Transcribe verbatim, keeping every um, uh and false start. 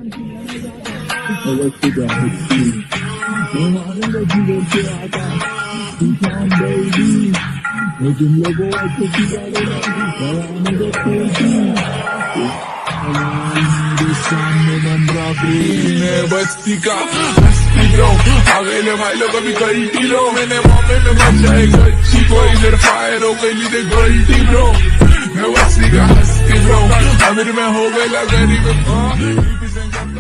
Electric attitude. No matter what you go to, I got two pound baby. Making logo like cookie butter. Now I'm in the crazy. बस्ती का हस्ती bro अगले भाई लोग अभी गलती लो मैंने मामे में बचाए गच्ची को इधर फायर हो गई लीधे गलती ब्रो मैं बस्ती का हस्ती ब्रो अमीर में हो गया गरीब